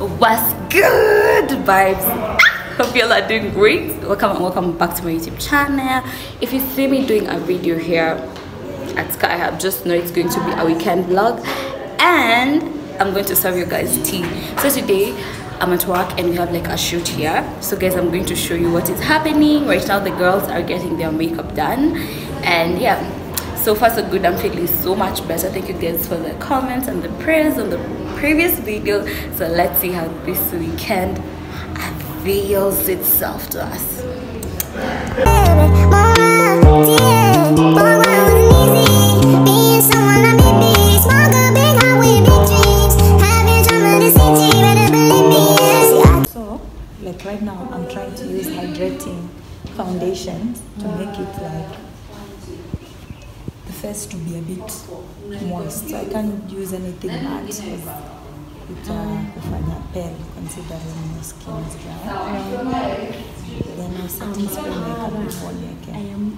What's good, vibes? Hope you all are doing great. Welcome back to my YouTube channel. If you see me doing a video here at SkyHub, just know it's going to be a weekend vlog and I'm going to serve you guys tea. So today I'm at work and we have like a shoot here. So guys, I'm going to show you what is happening right now. The girls are getting their makeup done and yeah, so far so good. I'm feeling so much better. Thank you guys for the comments and the prayers on the previous video. So let's see how this weekend reveals itself to us. So like right now I'm trying to use hydrating foundation to make it like the face to be a bit moist, so I can't use anything matte because it kufanya pale considering your skin is dry. Then I'm setting spray makeup before again.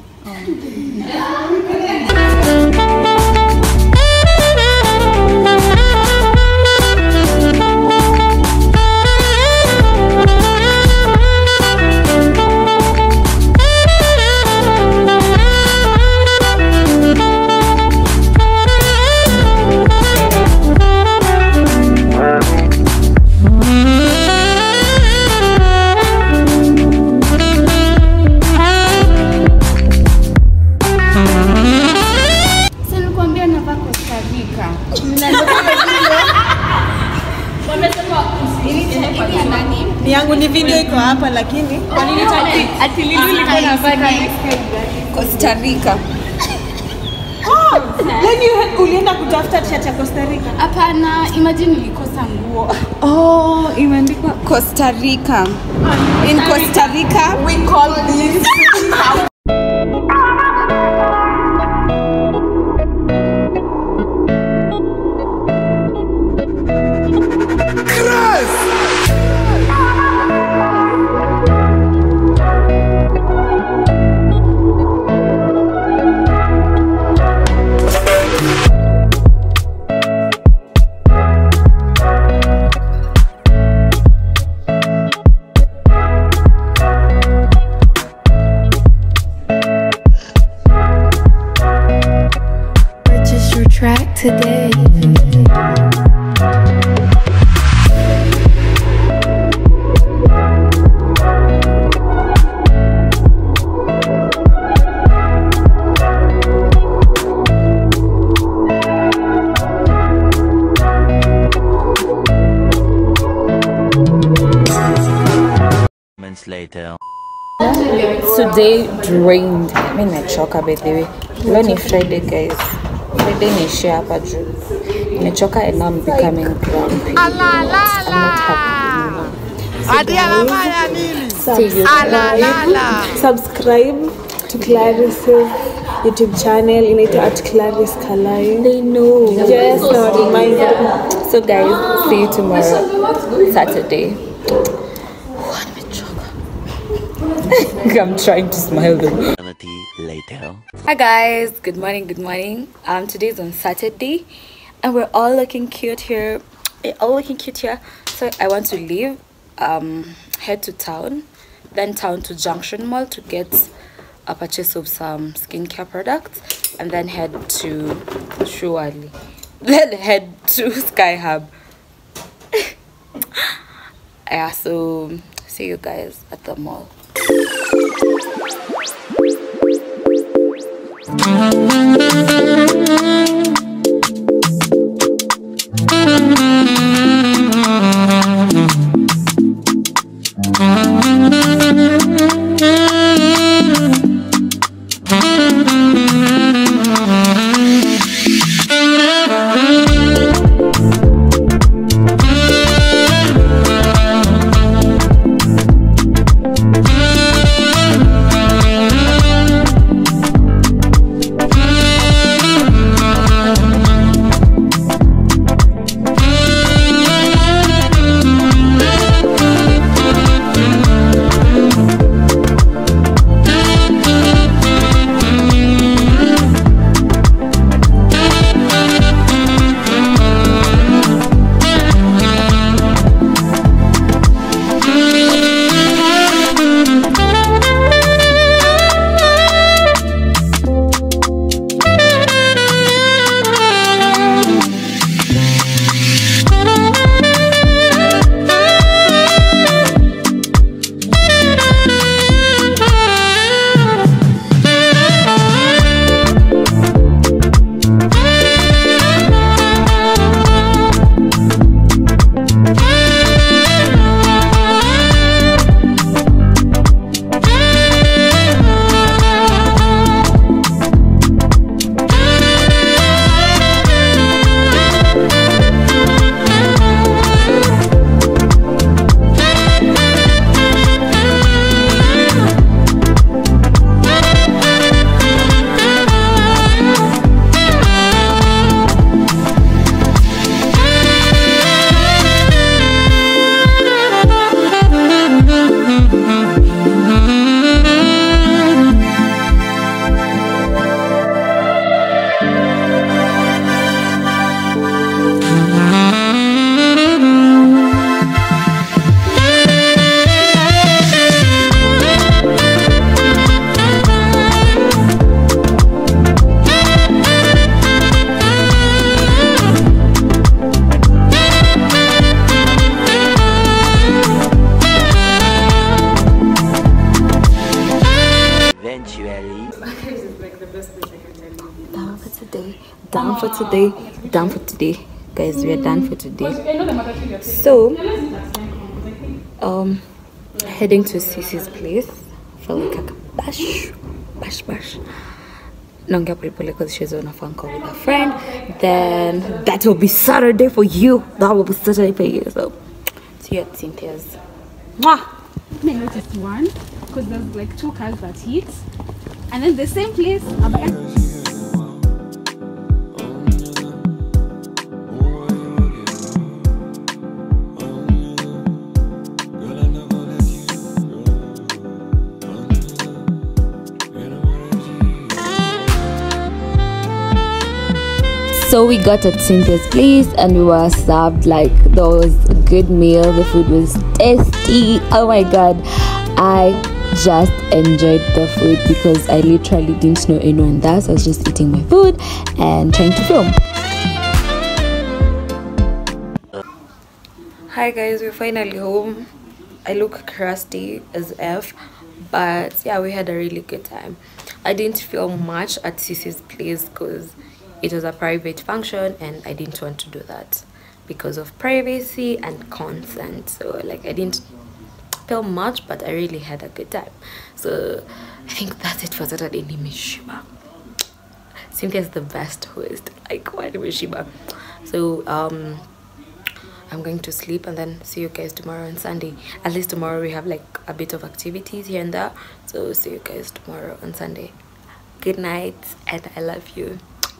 yangu ni video iko hapa lakini ati Lili liko na bani Costa Rica. Leo ulienda kutafuta t-shirt ya Costa Rica? Hapana, imagine nilikosa nguo. Oh, imeandikwa Costa Rica. In Costa Rica we call this track today. Moments later. Today drained. I mean, I choke by the way. Learning Friday, guys. Friday ni share hapa juu. Nimechoka and now I'm becoming grumpy. I'm not happy anymore. Subscribe to Clarice's YouTube channel. Inaitwa @ClarisCalai. They know. Yes, no, remind them. So guys, see you tomorrow, Saturday. I'm trying to smile though. Later. Hi guys, good morning. Today's on Saturday and we're all looking cute here. So I want to leave, head to town, then town to Junction Mall to get a purchase of some skincare products, and then head to Shuali, then head to SkyHub. Yeah, so see you guys at the mall. today. Done for today, guys. We are done for today. So heading to Cece's place for like a bash. Naongea polepole because she's on a phone call with a friend. Then that will be Saturday for you. That will be Saturday for you. So see you at Cynthia's. Mwah! I noticed one because there's like 2 cars that hit, and then the same place. So we got at Cynthia's place and we were served like those good meal. The food was tasty. Oh my god, I just enjoyed the food because I literally didn't know anyone there. So I was just eating my food and trying to film. Hi guys, we're finally home. I look crusty as F, but yeah, we had a really good time. I didn't film much at Cece's place because it was a private function and I didn't want to do that because of privacy and consent. So like I didn't film much, but I really had a good time. So I think that's it for Saturday. Nimeshiba. Cynthia's the best host. Like what Nimeshiba. So I'm going to sleep and then see you guys tomorrow on Sunday. At least tomorrow we have like a bit of activities here and there. So see you guys tomorrow on Sunday. Good night and I love you.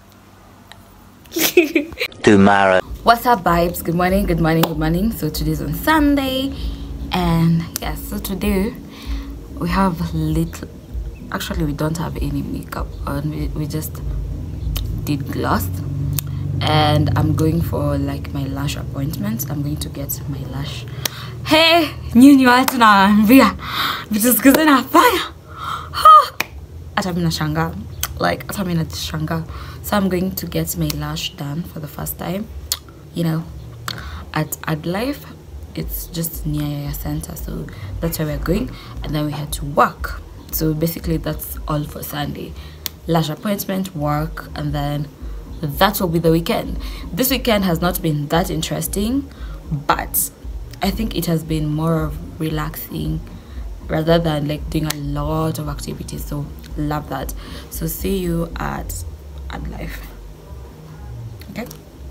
Tomorrow. What's up, vibes? Good morning, good morning, good morning. So today's on Sunday, and yeah, so today we have little, actually we don't have any makeup on. We just did gloss, and I'm going for like my lash appointment. I'm going to get my lash. Hey, nyinyi watu naambia vitu zikuze nafanya hata mimi nashangaa, like hata mimi nashangaa. So I'm going to get my lash done for the first time, you know, at Adlife. It's just near your center, so that's where we're going. And then we had to work. So basically that's all for Sunday. Lash appointment, work, and then that will be the weekend. This weekend has not been that interesting, but I think it has been more of relaxing rather than like doing a lot of activities. So love that. So see you at Life. Okay.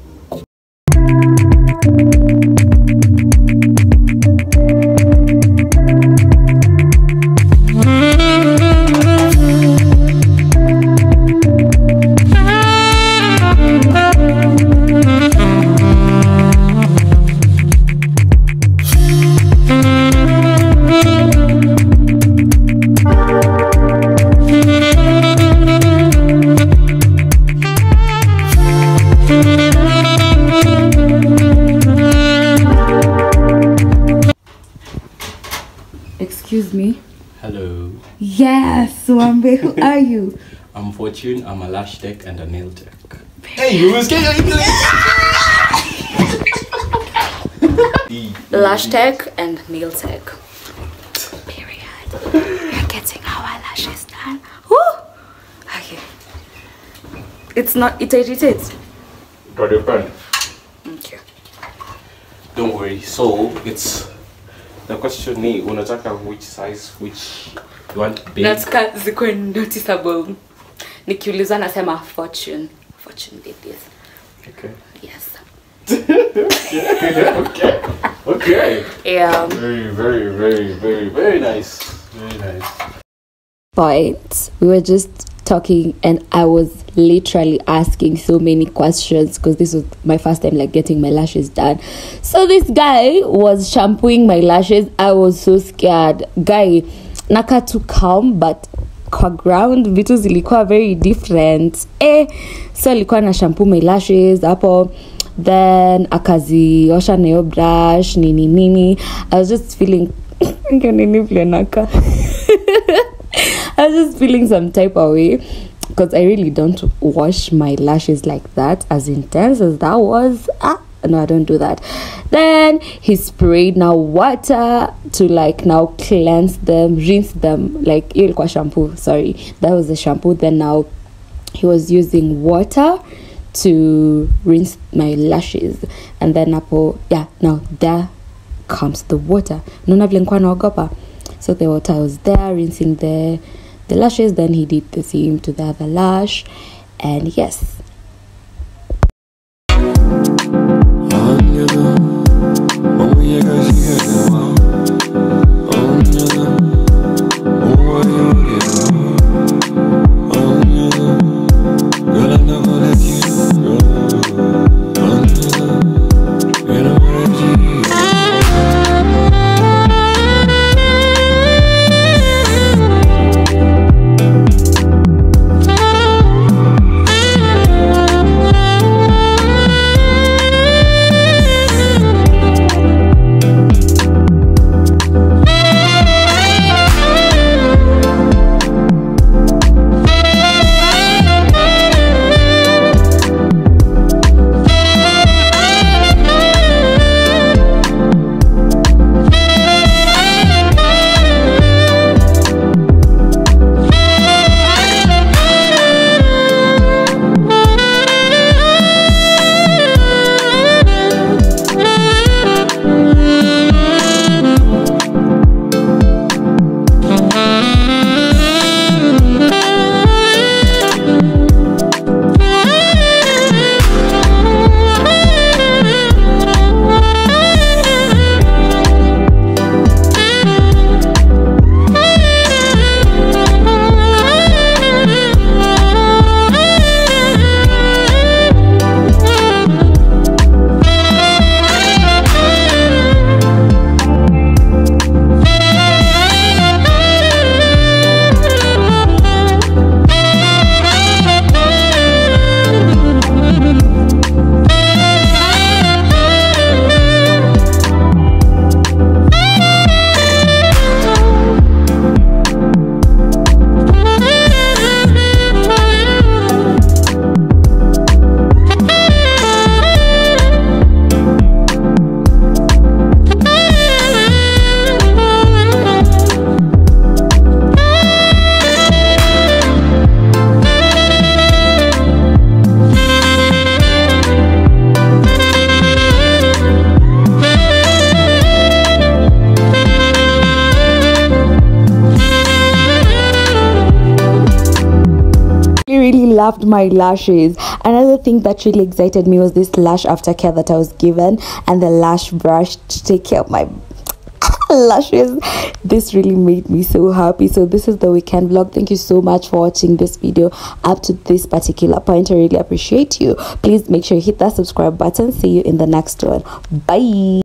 Excuse me. Hello. Yes, Wambe, who are you? I'm Fortune. I'm a lash tech and a nail tech. Hey, you was getting Lash tech and nail tech. Period. We're getting our lashes done. Woo! Okay. It's not. It irritates. Got your pen. Okay. Don't worry. So it's the question is, unataka which size, which you want big? Nataka zikuwe noticeable. Nikiulizwa nasema Fortune. Fortune did this. Okay. Yes. Okay. Yeah. Very nice. Very nice. Point. We were just talking and I was literally asking so many questions because this was my first time like getting my lashes done. So this guy was shampooing my lashes. I was so scared. Guy, naka too calm, but kwa ground vitu zilikuwa very different. So alikuwa na shampoo my lashes hapo, then akaziosha na hiyo brush nini. I was just feeling I was just feeling some type of way because I really don't wash my lashes like that, as intense as that was. No, I don't do that. Then he sprayed now water to like now cleanse them, rinse them, like ilikuwa shampoo, sorry, that was the shampoo. Then now he was using water to rinse my lashes, and then now there comes the water. So the water was there rinsing the lashes, then he did the same to the other lash, and yes. Really loved my lashes. Another thing that really excited me was this lash aftercare that I was given, and the lash brush to take care of my lashes. This really made me so happy. So this is the weekend vlog. Thank you so much for watching this video up to this particular point. I really appreciate you. Please make sure you hit that subscribe button. See you in the next one. Bye.